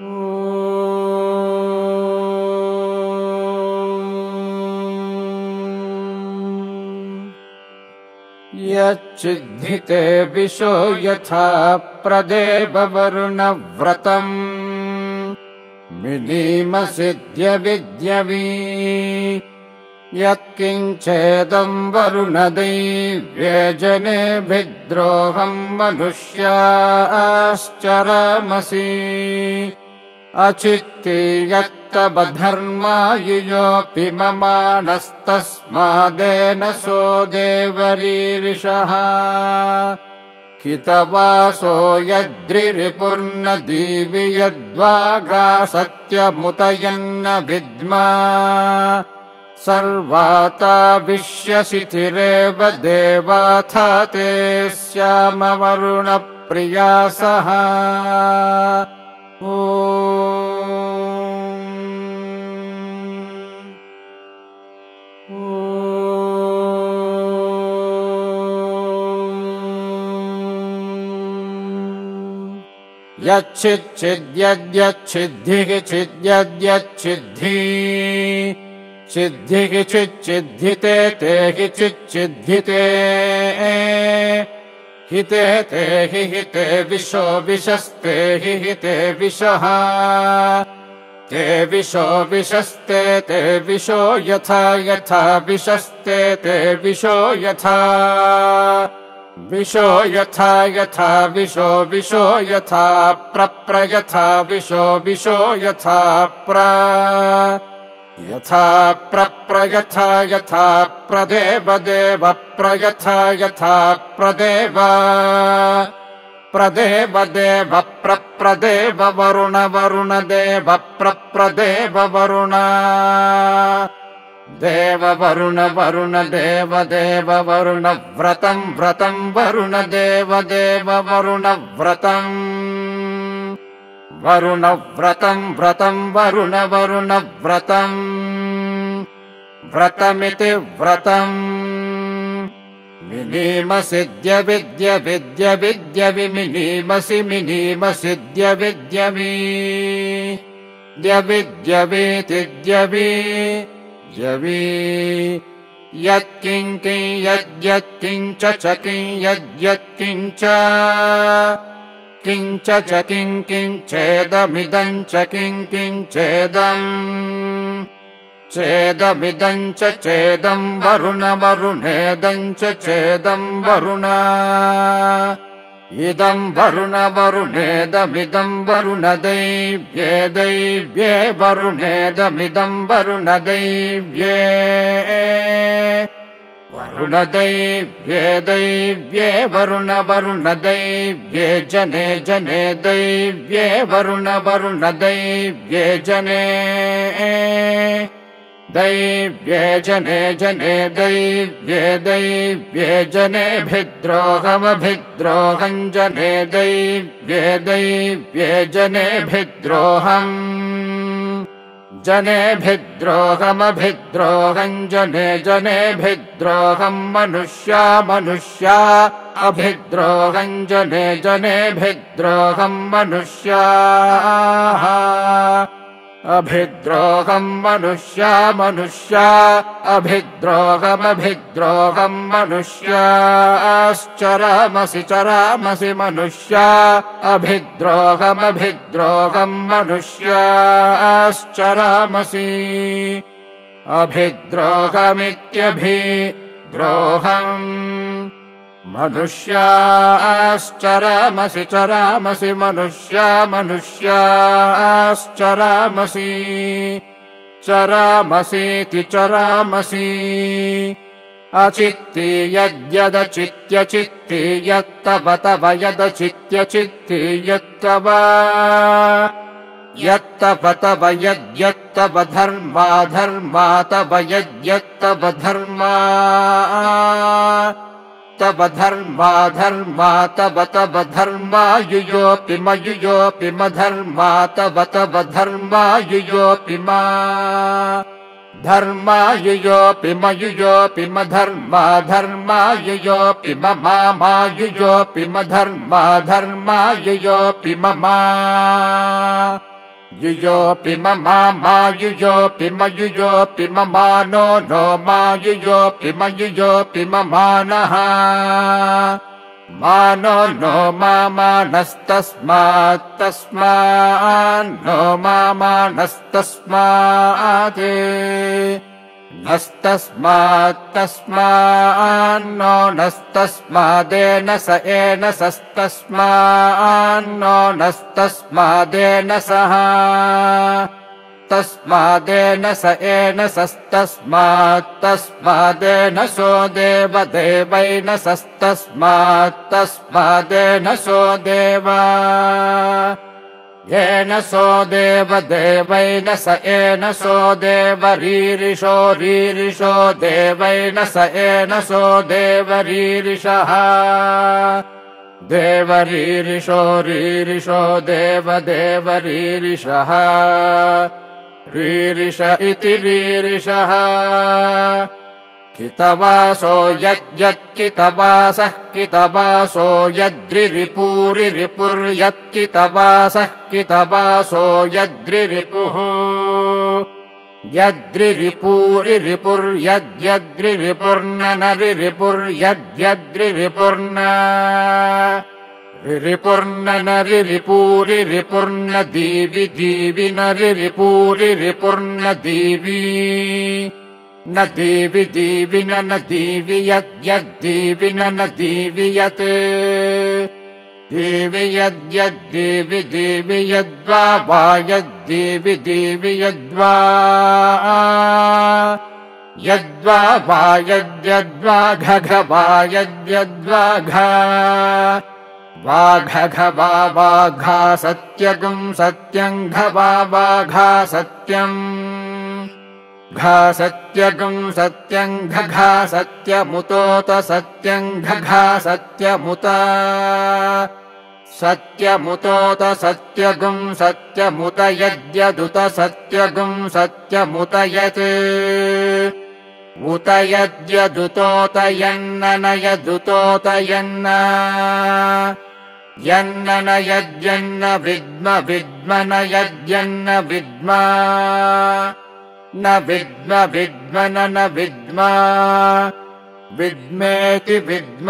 यच्चिद्धिते विशो यथा प्रदेव वरुणव्रतम् मिलीमसिद्ध्य विद्यवी यत्किञ्चेदम् वरुणदैव्यजनेभिद्रोहम् मनुष्याश्चरामसि अचित्ति यत्तबधर्मायुयोऽपि ममानस्तस्मादेन सो देवरीरिषः हितवासो यद्रिरिपुर्न दीवि यद्वागा सत्यमुतयन्न विद्मा सर्वाता विश्यसितिरेव देवाथा ते स्याम वरुणप्रियासः यच्चिच्चिद्यद्यच्छिद्धिः चिद्यद्यच्छिद्धि सिद्धिः चिच्चिद्धिते ते हि चिच्चिद्धिते हिते ते हि हिते विशो विशस्ते हि हिते विशः ते विशो विशस्ते ते विशो यथा यथा विशस्ते ते विशो यथा विशो यथा यथा विशो विशो यथा प्रयथा विशो विशो यथा यथा प्रयथा यथा प्रदेव देव प्रयथा यथा प्रदेव प्रदेव देव प्रदेव वरुण वरुण देव प्रदेव वरुण देव वरुण वरुण देव देव वरुण व्रतम् व्रतम् वरुण देव देव वरुण व्रतम् वरुण व्रतम् व्रतम् वरुण वरुण व्रतम् व्रतमिति व्रतम् मिलीमसिद्य विद्य विद्य विद्य विमिलीमसि मिलीमसिद्य विद्यवी द्यविद्यवीतिद्यवी द्यवी यत्किङ्किं यद्यत्किञ्च च किं यद्यत्किञ्च किञ्च च किं किञ्चेदमिदं च किं किञ्चेदम् चेदमिदं च चेदं वरुण वरुणेदं च चेदं वरुण इदं वरुण वरुणेदमिदं वरुण दैव्ये दैव्ये वरुणेदमिदं वरुण दैव्ये वरुण दैव्ये दैव्ये वरुण वरुण दैव्ये जने जने दैव्ये वरुण वरुण दैव्ये जने दैव्ये जने जने दैव्ये दैव्ये जनेभिद्रोहमभिद्रोहम् जने दैव्ये दैव्ये जनेभिद्रोहम् जनेभिद्रोहमभिद्रोहम् जने जनेभिद्रोहम् मनुष्या मनुष्या अभिद्रोहम् जने जनेभिद्रोहम् मनुष्याः अभिद्रोहम् मनुष्या मनुष्या अभिद्रोहमभिद्रोहम् मनुष्याश्चरामसि चरामसि मनुष्या अभिद्रोहमभिद्रोहम् मनुष्याश्चरामसि अभिद्रोहमित्यभिद्रोहम् मनुष्याश्चरामसि चरामसि मनुष्या मनुष्याश्चरामसि चरामसीति चरामसि अचित्ति यद्यदचित्यचित्ति यत्तव तव यदचित्यचित्ति यत्तव यत्तव तव यद्यत्तव धर्मा धर्मा तव यद्यत्तव धर्मा तव धर्मा धर्मा तव तव धर्मा युयोऽपि मयुयोऽपि मधर्मा तव तव धर्मा युयोऽपि मा धर्मा युयोऽपि मयुयोऽपि मधर्मा धर्मा युयोऽपि ममा मा युयोऽपि मधर्मा धर्मा युयोऽपि ममा युयोऽपि ममा युयोऽपि मयुयोऽपि ममानो नो मा युयोऽपि मयुयोऽपि ममानः मानो नो मानस्तस्मात्तस्मान्नो मानस्तस्मात् नस्तस्मात्तस्मान्नो नस्तस्मादेन स एन सस्तस्मान्नो नस्तस्मादेन सः तस्मादेन स एन सस्तस्मात्तस्मादेन सो देवदेवैन सस्तस्मात्तस्मादेन सो देवा येन सो देवदेवैन स एन सो देवरीरिषो रीरिषो देवैन स एन सो देवरीरिषः देवरीरिषो रीरिषो देवदेवरीरिषः रीरिष इति रीरिषः कितवासो यद्यत्कितवासः कितवासो यद्रिरिपुरिरिपुर्यत्कितवासः कितवासो यद्रिरिपुः यद्रिरिपुरिरिपुर्यद्यद्रिरिपुर्ननरिरिपुर्यद्यद्रिरिपुर्न रिरिपुर्ननरिरिपुरिरिपुर्न दीवि दीवि नरिरिपुरिरिपुर्न दीवि न दीवि दीवि न दीवि यद्यद्दीवि न दीवि यत् दीवि यद्यद्दीवि दीवि यद्वा वा यद्दीवि दीवि यद्वा यद्वा वा यद्यद्वा घघ वा यद्यद्वा घा वाघघ वा वाघा सत्यगुं सत्यं घ वा वाघा सत्यम् घा सत्यगुं सत्यं घघा सत्यमुतोत सत्यं घघा सत्यमुत सत्यमुतोत सत्यगुं सत्यमुत यद्यदुत सत्यगुं सत्यमुत यत् उत यद्यदुतोत यन्न यदुतोत यन्न यन्न यद्यन्न विद्म विद्म न यद्यन्न विद्म न विद्म विद्म न विद्म विद्मेति विद्म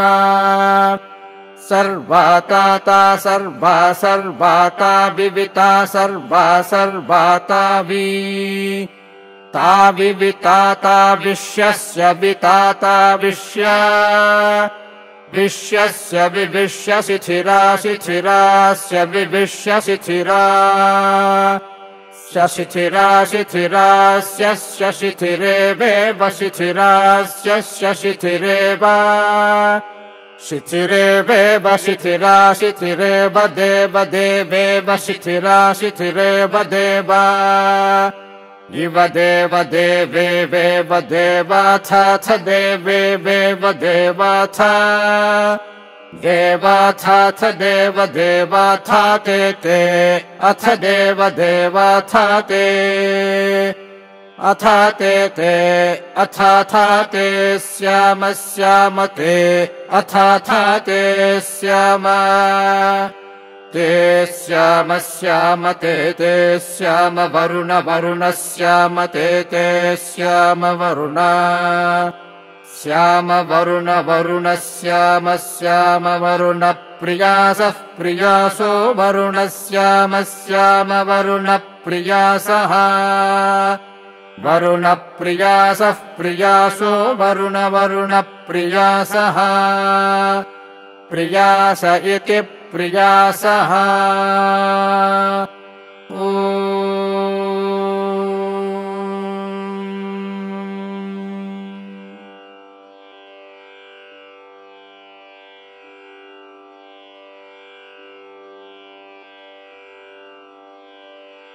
सर्वाता सर्वा सर्वाता विविता सर्वा सर्वाता वि ता विविताता विश्यस्य विताता विश्य विश्यस्य विविश्य शिथिरा शिथिरास्य विविश्य शिथिरा शिथिरा शिथिरास्य शिथिरेवेव शिथिरास्य शिथिरेव शिथिरेवेव शिथिरा शिथिरेव देव देवेव शिथिरा शिथिरेव देव इव देव देवेवेव देवाथ देवेवेव देवाथ देवाथ देव देवाथ ते अथ देव देवाथ ते अथ ते अथ ते श्याम श्याम ते अथ ते श्याम ते श्याम श्याम ते श्याम वरुण वरुण श्याम ते श्याम वरुण श्याम वरुण वरुण श्याम श्याम वरुण प्रियासः प्रियासो वरुण श्याम श्याम वरुण प्रियासः वरुण प्रियासः प्रियासो वरुण वरुण प्रियासः प्रियास इति प्रियासः।